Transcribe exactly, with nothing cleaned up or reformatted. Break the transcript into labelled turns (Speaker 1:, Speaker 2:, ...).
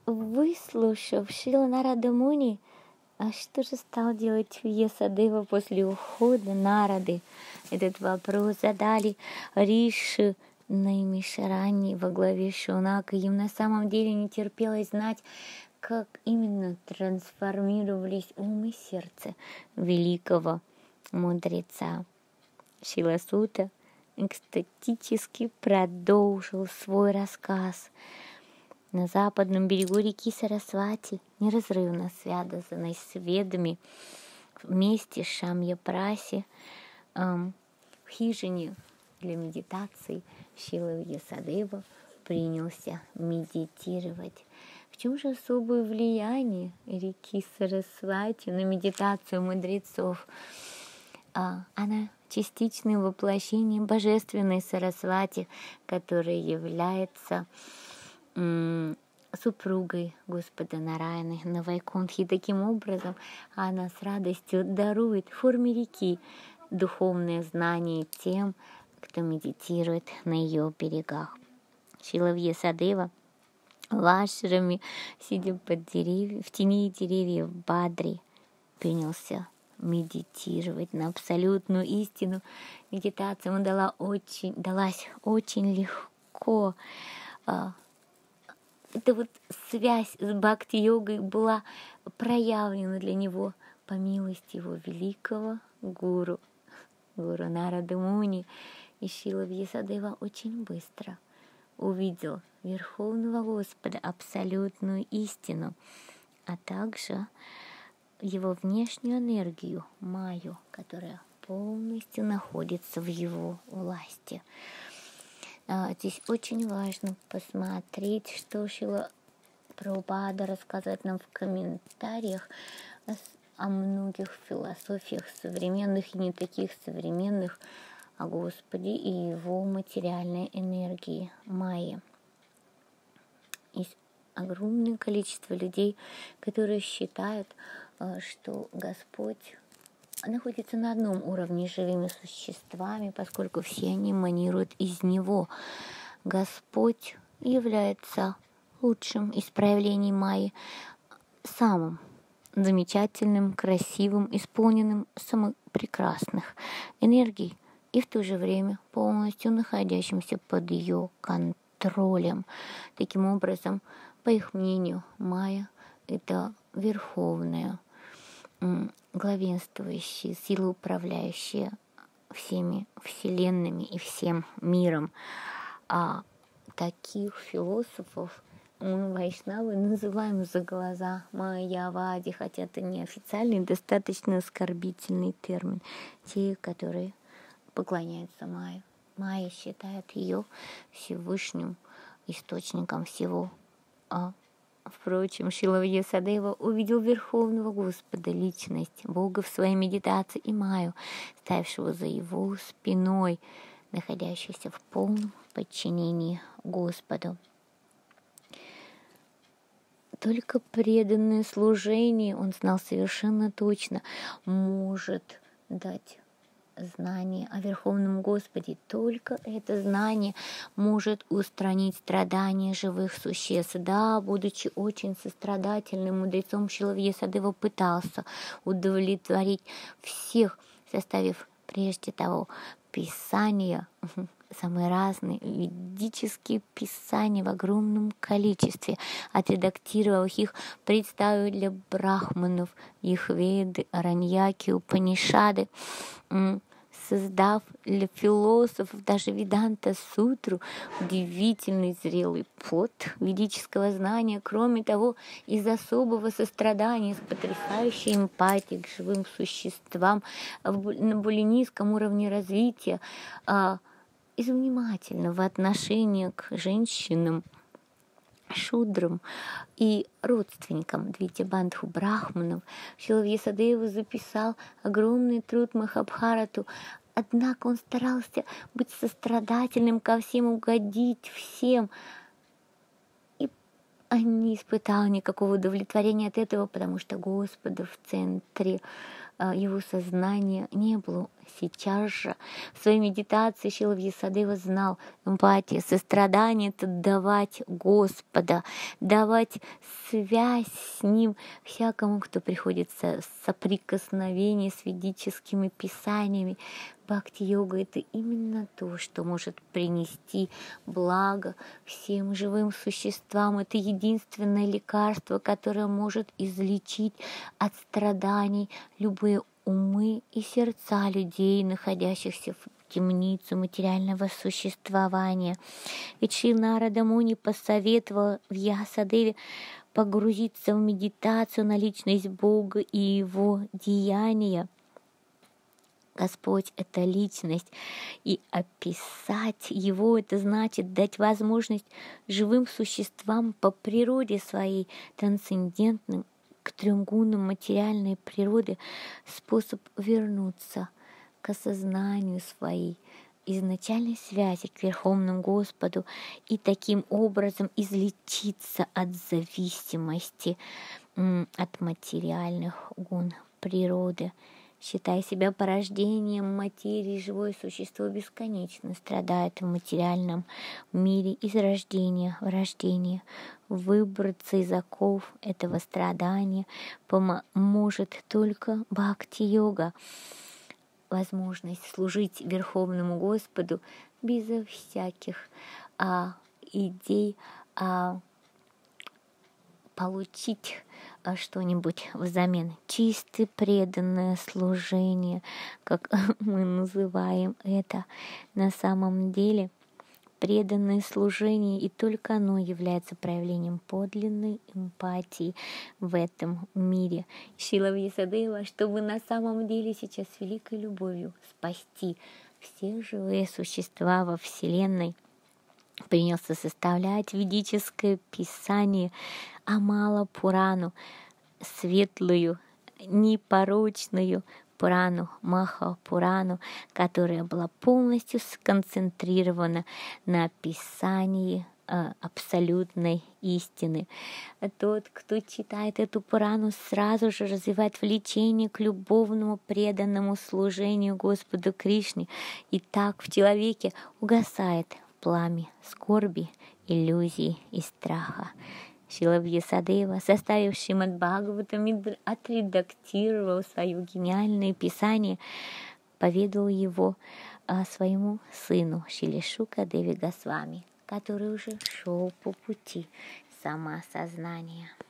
Speaker 1: выслушав Шрила Нарада Муни, а что же стал делать Вьясадева после ухода Нарады? Этот вопрос задали Риши Наймишарани во главе Шаунака. Им на самом деле не терпелось знать, как именно трансформировались ум и сердце великого мудреца. Шрила Сута экстатически продолжил свой рассказ. На западном берегу реки Сарасвати, неразрывно связанной с Ведами, вместе с Шамья-Праси, эм, в хижине для медитации Шрила Вьясадева принялся медитировать. В чем же особое влияние реки Сарасвати на медитацию мудрецов? А, она частичное воплощение божественной Сарасвати, которая является м- супругой Господа Нараяны на Вайкунтхе. Таким образом, она с радостью дарует в форме реки духовное знание тем, кто медитирует на ее берегах. Шрила Вьясадева в ашраме, сидя под деревья, в тени деревьев Бадри, принялся медитировать на абсолютную истину. Медитация ему дала очень, далась очень легко. Эта вот связь с бхакти-йогой была проявлена для него по милости его великого гуру, гуру Нарады Муни. И Шрила Вьясадева очень быстро увидел Верховного Господа, абсолютную истину, а также его внешнюю энергию, майю, которая полностью находится в его власти. А, здесь очень важно посмотреть, что Шрила Прабхупада рассказывает нам в комментариях о, о многих философиях современных и не таких современных о Господе и его материальной энергии майи. Есть огромное количество людей, которые считают, что Господь находится на одном уровне с живыми существами, поскольку все они эманируют из Него. Господь является лучшим из проявлений майи, самым замечательным, красивым, исполненным самых прекрасных энергий и в то же время полностью находящимся под ее контролем. Таким образом, по их мнению, майя — это верховная, главенствующая сила, управляющая всеми вселенными и всем миром. А таких философов мы, вайшнавы, называем за глаза майявади, хотя это не официальный, достаточно оскорбительный термин. Те, которые поклоняются майе. Майя считает ее Всевышним источником всего. А впрочем, Шрила Вьясадева увидел Верховного Господа, личность Бога в своей медитации и майю, ставшего за его спиной, находящийся в полном подчинении Господу. Только преданное служение, он знал совершенно точно, может дать знание о Верховном Господе. Только это знание может устранить страдания живых существ. Да, будучи очень сострадательным мудрецом, Шрила Вьясадева пытался удовлетворить всех, составив прежде того писания, самые разные ведические писания в огромном количестве, отредактировав их, представив для брахманов их веды, араньяки, упанишады, создав для философов даже Веданта-сутру, удивительный зрелый плод ведического знания. Кроме того, из особого сострадания, с потрясающей эмпатией к живым существам на более низком уровне развития, из внимательного отношения к женщинам, шудрам и родственникам Двитябандху брахманов, Шрила Вьясадева записал огромный труд Махабхарату. Однако он старался быть сострадательным ко всем, угодить всем. И не испытал никакого удовлетворения от этого, потому что Господа в центре его сознания не было. Сейчас же в своей медитации Шрила Вьясадева знал: эмпатия, сострадание — это давать Господа, давать связь с Ним всякому, кто приходит в соприкосновение с ведическими писаниями. Бхакти-йога — это именно то, что может принести благо всем живым существам. Это единственное лекарство, которое может излечить от страданий любые умы и сердца людей, находящихся в темнице материального существования. Ведь Шри Нарада Муни посоветовал Вьясадеве погрузиться в медитацию на личность Бога и Его деяния. Господь — это личность, и описать Его — это значит дать возможность живым существам по природе своей, трансцендентным, к трем гунам материальной природы, способ вернуться к осознанию своей изначальной связи к Верховному Господу и таким образом излечиться от зависимости от материальных гун природы. Считая себя порождением материи, живое существо бесконечно страдает в материальном мире из рождения в рождение. Выбраться из оков этого страдания поможет только бхакти-йога. Возможность служить Верховному Господу безо всяких а, идей, а, получить что-нибудь взамен. Чистое преданное служение, как мы называем это, на самом деле преданное служение, и только оно является проявлением подлинной эмпатии в этом мире. Шрила Вьясадева, чтобы на самом деле сейчас великой любовью спасти все живые существа во Вселенной, принялся составлять ведическое писание Амала Пурану, светлую, непорочную Пурану, Маха Пурану, которая была полностью сконцентрирована на описании э, абсолютной истины. Тот, кто читает эту Пурану, сразу же развивает влечение к любовному преданному служению Господу Кришне, и так в человеке угасает пламя скорби, иллюзий и страха. Шрила Вьясадева, составив Шримад Бхагаватам и отредактировал свое гениальное писание, поведал его а, своему сыну Шриле Шукадеви Госвами, который уже шел по пути самоосознания.